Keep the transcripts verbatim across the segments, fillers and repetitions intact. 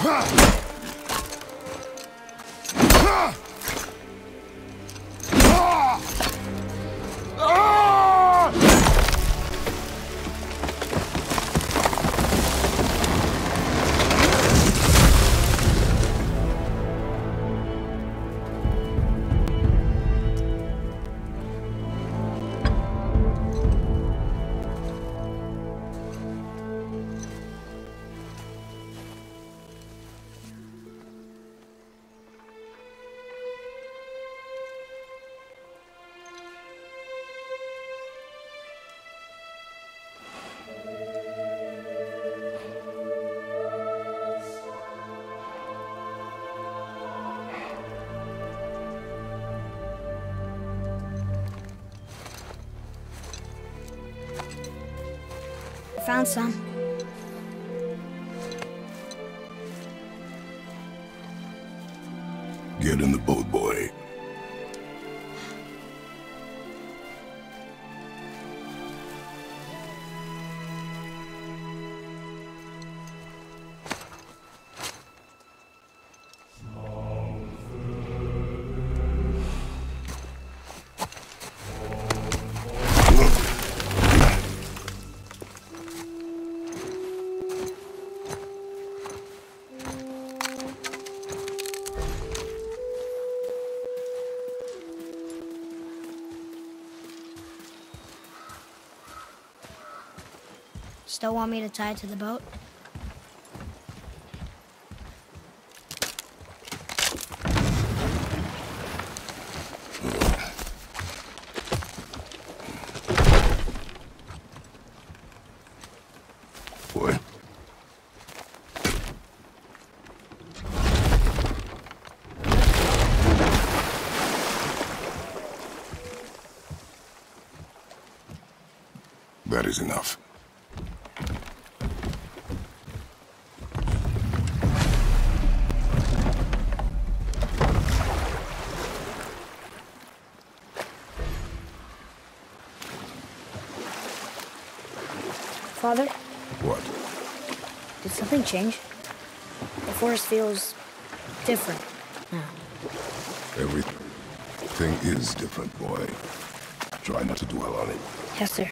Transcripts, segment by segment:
Found some. Get in the boat, boy. Still want me to tie it to the boat? Boy. That is enough. Father? What? Did something change? The forest feels different now. Everything is different, boy. Try not to dwell on it. Yes, sir.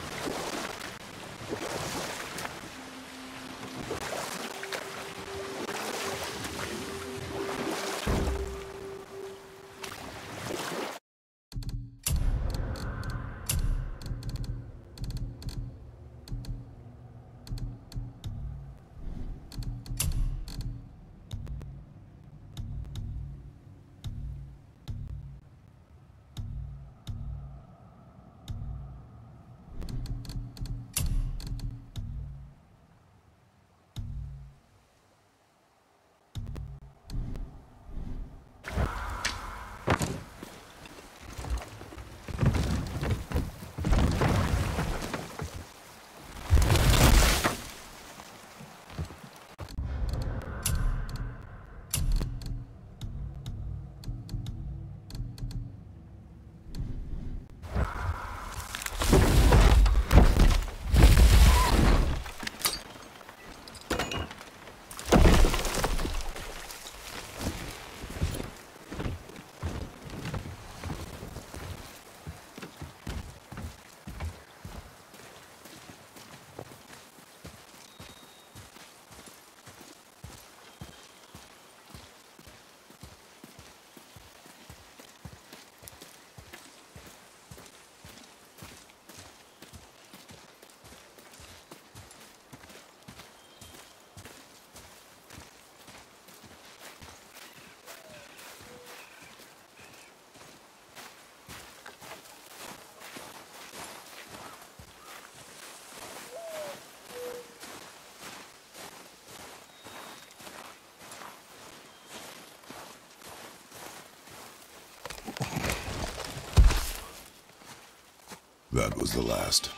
That was the last.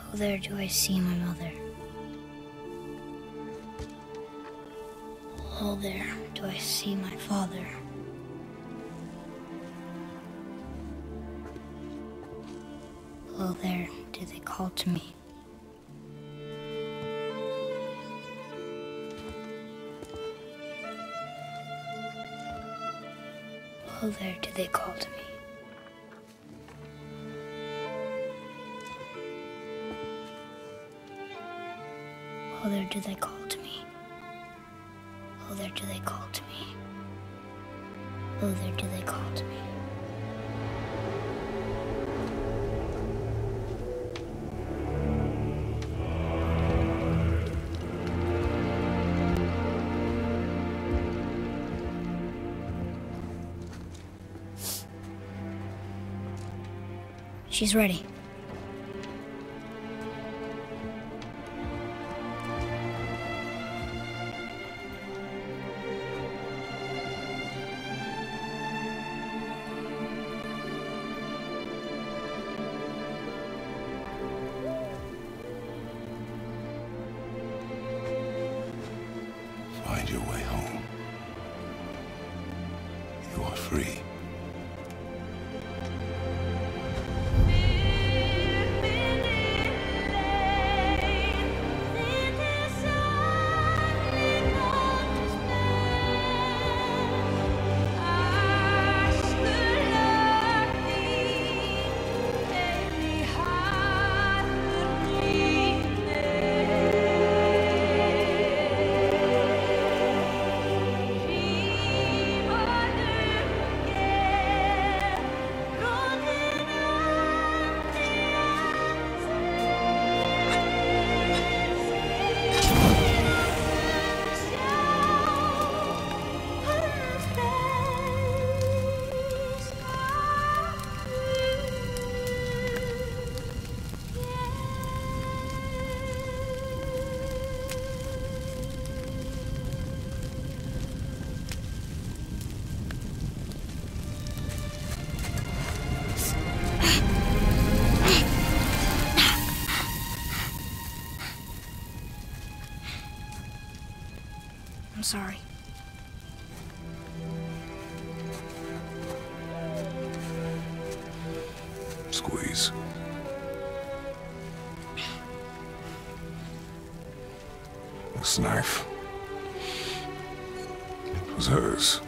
Oh, there do I see my mother. Oh, there do I see my father. Oh, there do they call to me. Oh, there do they call to me. Oh, there do they call to me. Oh, there do they call to me. Oh, there do they call to me. She's ready. Find your way home. You are free. I'm sorry. Squeeze. This knife. It was hers.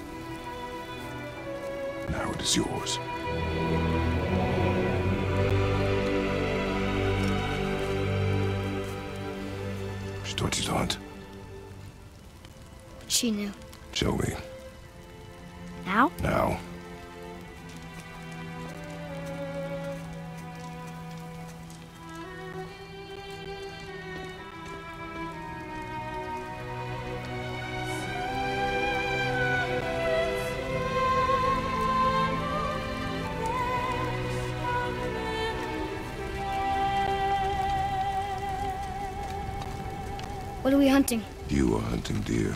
Now it is yours. She taught you to hunt. She knew. Show me. Now? Now. What are we hunting? You are hunting deer.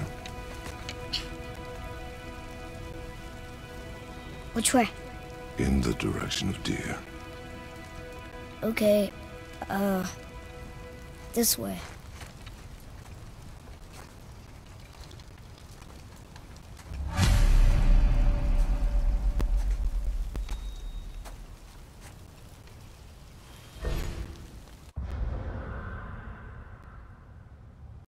Which way? In the direction of deer. Okay, uh, this way.